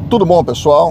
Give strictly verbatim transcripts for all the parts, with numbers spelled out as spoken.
Tudo bom, pessoal?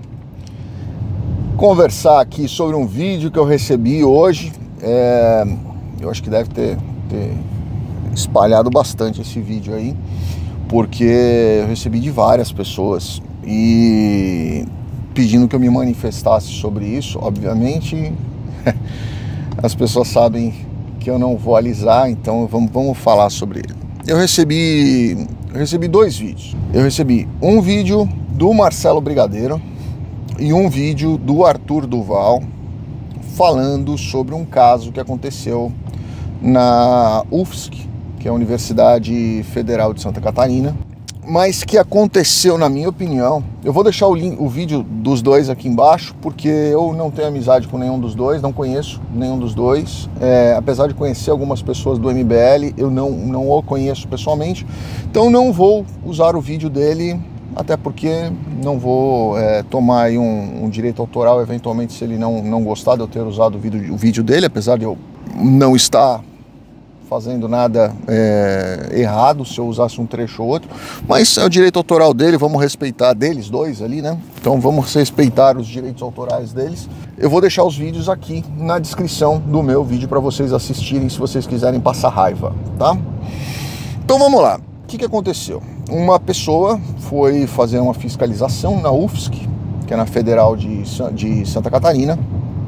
Conversar aqui sobre um vídeo que eu recebi hoje. É, eu acho que deve ter, ter espalhado bastante esse vídeo aí, porque eu recebi de várias pessoas e pedindo que eu me manifestasse sobre isso. Obviamente, as pessoas sabem que eu não vou alisar, então vamos, vamos falar sobre ele. Eu recebi, eu recebi dois vídeos. Eu recebi um vídeo do Marcelo Brigadeiro e um vídeo do Arthur Duval falando sobre um caso que aconteceu na U F S C, que é a Universidade Federal de Santa Catarina, mas que aconteceu, na minha opinião. Eu vou deixar o, link, o vídeo dos dois aqui embaixo, porque eu não tenho amizade com nenhum dos dois, não conheço nenhum dos dois, é, apesar de conhecer algumas pessoas do M B L, eu não, não o conheço pessoalmente, então não vou usar o vídeo dele, até porque não vou é, tomar aí um, um direito autoral, eventualmente, se ele não, não gostar de eu ter usado o vídeo, o vídeo dele, apesar de eu não estar fazendo nada é, errado se eu usasse um trecho ou outro, mas é o direito autoral dele, vamos respeitar deles dois ali, né? Então vamos respeitar os direitos autorais deles. Eu vou deixar os vídeos aqui na descrição do meu vídeo para vocês assistirem se vocês quiserem passar raiva, tá? Então vamos lá. O que que aconteceu? Uma pessoa foi fazer uma fiscalização na U F S C, que é na Federal de, de Santa Catarina,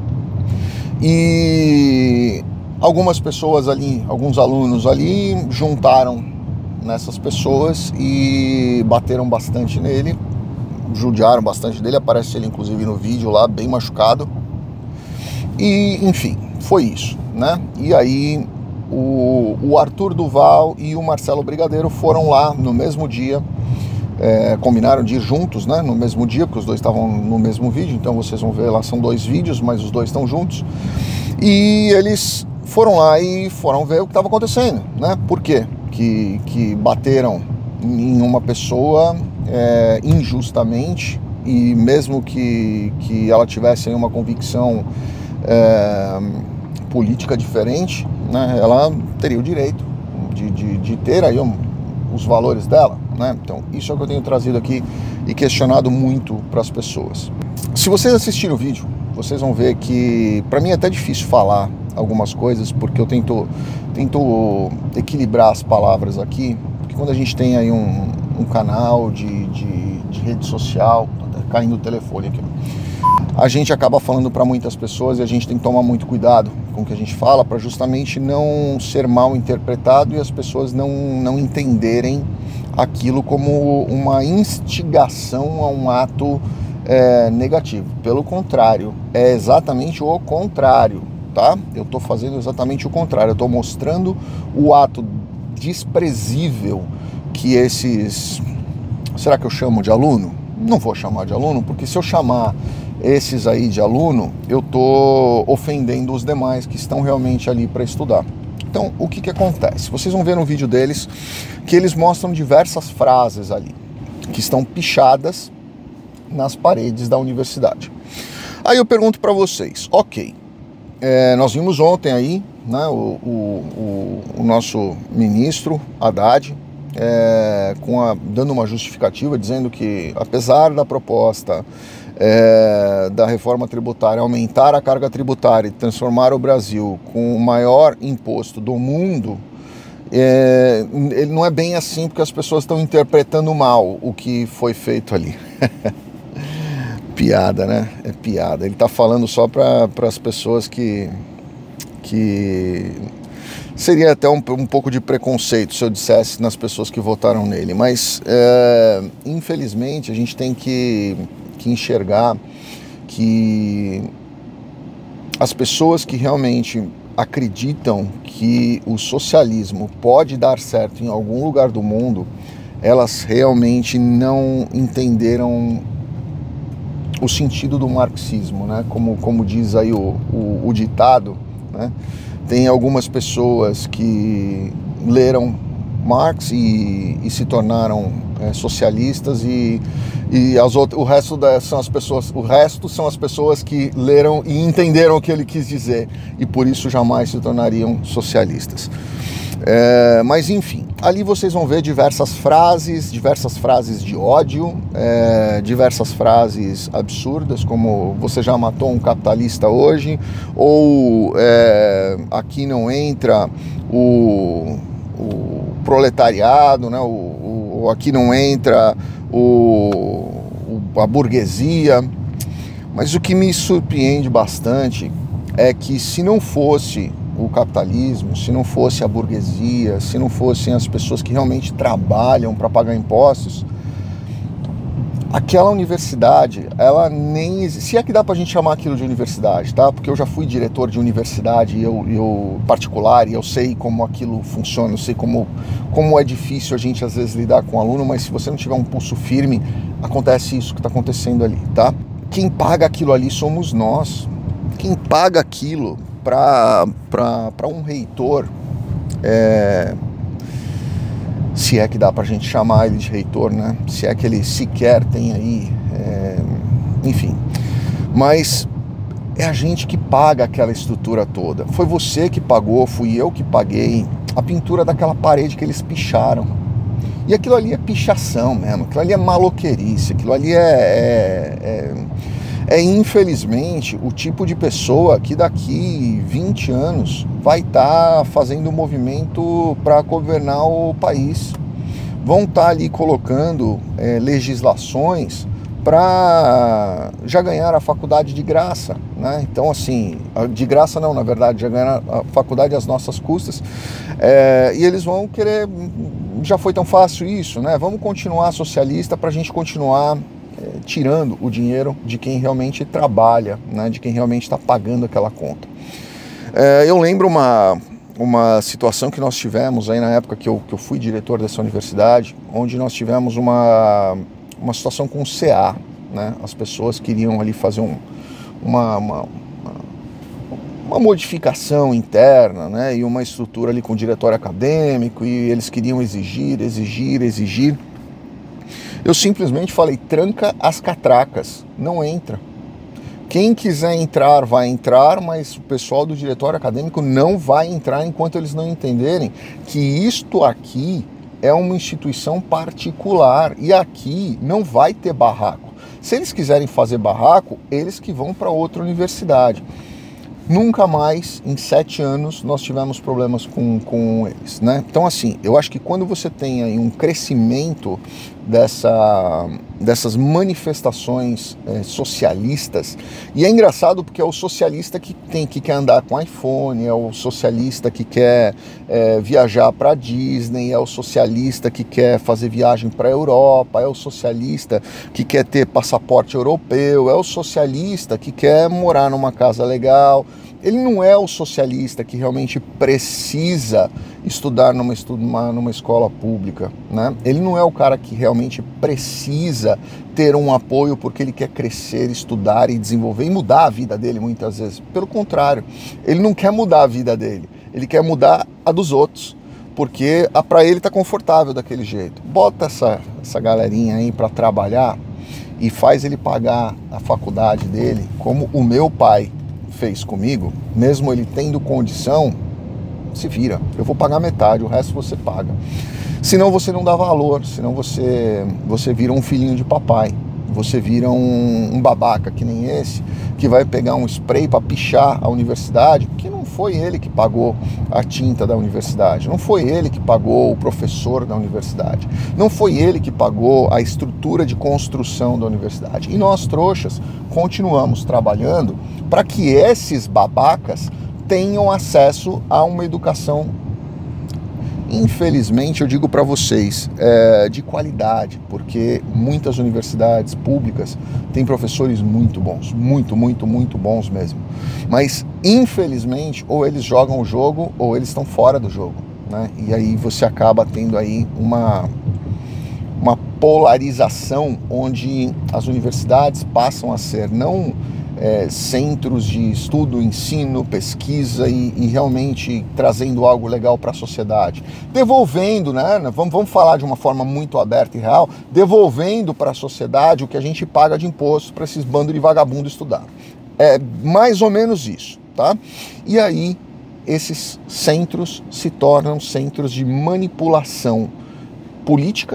e algumas pessoas ali, alguns alunos ali, juntaram nessas pessoas e bateram bastante nele, judiaram bastante dele, aparece ele inclusive no vídeo lá, bem machucado. E, enfim, foi isso, né? E aí o, o Arthur Duval e o Marcelo Brigadeiro foram lá no mesmo dia, é, combinaram de ir juntos, né? No mesmo dia, porque os dois estavam no mesmo vídeo, então vocês vão ver lá, são dois vídeos, mas os dois estão juntos. E eles foram lá e foram ver o que estava acontecendo, né? Por quê? Que, que bateram em uma pessoa é, injustamente, e mesmo que, que ela tivesse aí uma convicção é, política diferente, né? Ela teria o direito de, de, de ter aí um, os valores dela, né? Então isso é o que eu tenho trazido aqui e questionado muito para as pessoas. Se vocês assistirem o vídeo, vocês vão ver que para mim é até difícil falar algumas coisas, porque eu tento, tento equilibrar as palavras aqui, porque quando a gente tem aí um, um canal de, de, de rede social, tá caindo o telefone aqui, a gente acaba falando para muitas pessoas e a gente tem que tomar muito cuidado com o que a gente fala, para justamente não ser mal interpretado e as pessoas não, não entenderem aquilo como uma instigação a um ato é, negativo. Pelo contrário, é exatamente o contrário. Tá? Eu estou fazendo exatamente o contrário, eu estou mostrando o ato desprezível que esses... Será que eu chamo de aluno? Não vou chamar de aluno, porque se eu chamar esses aí de aluno, eu estou ofendendo os demais que estão realmente ali para estudar. Então, o que que acontece? Vocês vão ver no vídeo deles que eles mostram diversas frases ali, que estão pichadas nas paredes da universidade. Aí eu pergunto para vocês, ok, É, nós vimos ontem aí, né, o, o, o, o nosso ministro Haddad é, com a, dando uma justificativa, dizendo que apesar da proposta é, da reforma tributária aumentar a carga tributária e transformar o Brasil com o maior imposto do mundo, é, ele não é bem assim, porque as pessoas estão interpretando mal o que foi feito ali. Piada, né? É piada. Ele tá falando só para as pessoas que, que seria até um, um pouco de preconceito se eu dissesse nas pessoas que votaram nele, mas é, infelizmente a gente tem que, que enxergar que as pessoas que realmente acreditam que o socialismo pode dar certo em algum lugar do mundo, elas realmente não entenderam o sentido do marxismo, né? Como, como diz aí o, o, o ditado, né? Tem algumas pessoas que leram Marx e, e se tornaram é, socialistas e, e as outras, o resto da, são as pessoas, o resto são as pessoas que leram e entenderam o que ele quis dizer e por isso jamais se tornariam socialistas. É, mas enfim, ali vocês vão ver diversas frases, diversas frases de ódio, é, diversas frases absurdas, como você já matou um capitalista hoje, ou é, aqui não entra o, o proletariado, né? o, o, aqui não entra o, o, a burguesia. Mas o que me surpreende bastante é que se não fosse o capitalismo, se não fosse a burguesia, se não fossem as pessoas que realmente trabalham para pagar impostos, aquela universidade, ela nem existe. Se é que dá pra gente chamar aquilo de universidade, tá? Porque eu já fui diretor de universidade, eu, eu particular, e eu sei como aquilo funciona, eu sei como, como é difícil a gente às vezes lidar com o aluno, mas se você não tiver um pulso firme, acontece isso que está acontecendo ali, tá? Quem paga aquilo ali somos nós. Quem paga aquilo para um reitor, é, se é que dá pra gente chamar ele de reitor, né? Se é que ele sequer tem aí, é, enfim. Mas é a gente que paga aquela estrutura toda. Foi você que pagou, fui eu que paguei a pintura daquela parede que eles picharam. E aquilo ali é pichação mesmo, aquilo ali é maloqueirice, aquilo ali é, é, é, é infelizmente o tipo de pessoa que daqui vinte anos vai estar fazendo um movimento para governar o país. Vão estar ali colocando é, legislações para já ganhar a faculdade de graça, né? Então, assim, de graça não, na verdade, já ganhar a faculdade às nossas custas, é, e eles vão querer, já foi tão fácil isso, né? Vamos continuar socialista para a gente continuar é, tirando o dinheiro de quem realmente trabalha, né? De quem realmente está pagando aquela conta. É, eu lembro uma, uma situação que nós tivemos aí na época que eu, que eu fui diretor dessa universidade, onde nós tivemos uma... uma situação com o C A, né? As pessoas queriam ali fazer um, uma, uma, uma modificação interna, né? E uma estrutura ali com o diretório acadêmico, e eles queriam exigir, exigir, exigir. Eu simplesmente falei, tranca as catracas, não entra. Quem quiser entrar vai entrar, mas o pessoal do diretório acadêmico não vai entrar enquanto eles não entenderem que isto aqui é uma instituição particular e aqui não vai ter barraco. Se eles quiserem fazer barraco, eles que vão para outra universidade. Nunca mais, em sete anos, nós tivemos problemas com, com eles, né? Então, assim, eu acho que quando você tem aí um crescimento dessa, dessas manifestações é, socialistas, e é engraçado porque é o socialista que, tem, que quer andar com iPhone, é o socialista que quer é, viajar para a Disney, é o socialista que quer fazer viagem para a Europa, é o socialista que quer ter passaporte europeu, é o socialista que quer morar numa casa legal. Ele não é o socialista que realmente precisa estudar numa, numa, numa escola pública, né? Ele não é o cara que realmente precisa ter um apoio porque ele quer crescer, estudar e desenvolver e mudar a vida dele muitas vezes. Pelo contrário, ele não quer mudar a vida dele, ele quer mudar a dos outros, porque para ele tá confortável daquele jeito. Bota essa, essa galerinha aí para trabalhar e faz ele pagar a faculdade dele, como o meu pai fez comigo, mesmo ele tendo condição, se vira, eu vou pagar metade, o resto você paga. Senão você não dá valor, senão você, você vira um filhinho de papai, você vira um, um babaca que nem esse, que vai pegar um spray para pichar a universidade, que não foi ele que pagou a tinta da universidade, não foi ele que pagou o professor da universidade, não foi ele que pagou a estrutura de construção da universidade. E nós, trouxas, continuamos trabalhando para que esses babacas tenham acesso a uma educação, infelizmente, eu digo para vocês, é, de qualidade, porque muitas universidades públicas têm professores muito bons, muito, muito, muito bons mesmo. Mas, infelizmente, ou eles jogam o jogo ou eles estão fora do jogo, né? E aí você acaba tendo aí uma, uma polarização onde as universidades passam a ser não É, centros de estudo, ensino, pesquisa e, e realmente trazendo algo legal para a sociedade. Devolvendo, né? Vamos, vamos falar de uma forma muito aberta e real, devolvendo para a sociedade o que a gente paga de imposto para esses bandos de vagabundo estudar. É mais ou menos isso, tá? E aí esses centros se tornam centros de manipulação política,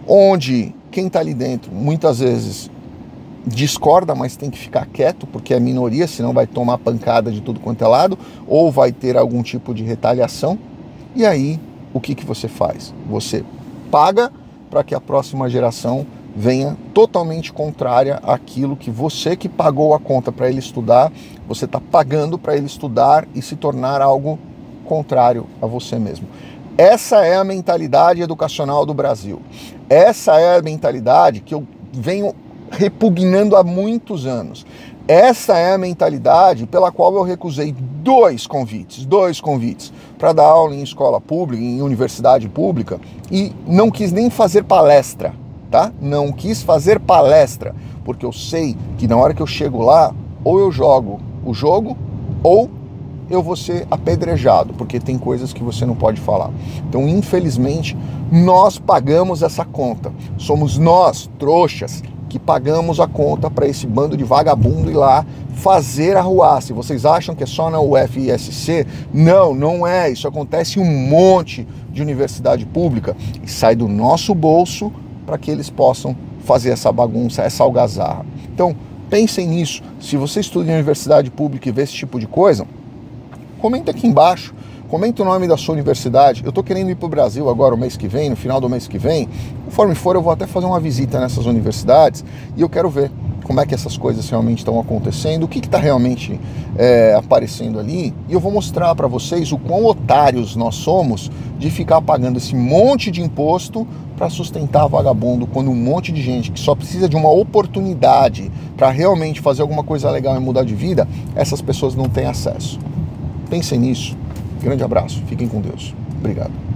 onde quem está ali dentro muitas vezes discorda, mas tem que ficar quieto, porque é minoria, senão vai tomar pancada de tudo quanto é lado, ou vai ter algum tipo de retaliação. E aí, o que, que você faz? Você paga para que a próxima geração venha totalmente contrária àquilo que você que pagou a conta para ele estudar, você está pagando para ele estudar e se tornar algo contrário a você mesmo. Essa é a mentalidade educacional do Brasil. Essa é a mentalidade que eu venho repugnando há muitos anos. Essa é a mentalidade pela qual eu recusei dois convites, dois convites para dar aula em escola pública, em universidade pública, e não quis nem fazer palestra, tá? Não quis fazer palestra, porque eu sei que na hora que eu chego lá, ou eu jogo o jogo, ou eu vou ser apedrejado, porque tem coisas que você não pode falar. Então, infelizmente, nós pagamos essa conta. Somos nós, trouxas, que pagamos a conta para esse bando de vagabundo ir lá fazer a arruaça. Vocês acham que é só na U F S C? Não, não é. Isso acontece em um monte de universidade pública e sai do nosso bolso para que eles possam fazer essa bagunça, essa algazarra. Então, pensem nisso. Se você estuda em universidade pública e vê esse tipo de coisa, comenta aqui embaixo. Comenta o nome da sua universidade. Eu estou querendo ir para o Brasil agora, o mês que vem, no final do mês que vem. Conforme for, eu vou até fazer uma visita nessas universidades e eu quero ver como é que essas coisas realmente estão acontecendo, o que está realmente é, aparecendo ali. E eu vou mostrar para vocês o quão otários nós somos de ficar pagando esse monte de imposto para sustentar vagabundo, quando um monte de gente que só precisa de uma oportunidade para realmente fazer alguma coisa legal e mudar de vida, essas pessoas não têm acesso. Pensem nisso. Grande abraço, fiquem com Deus. Obrigado.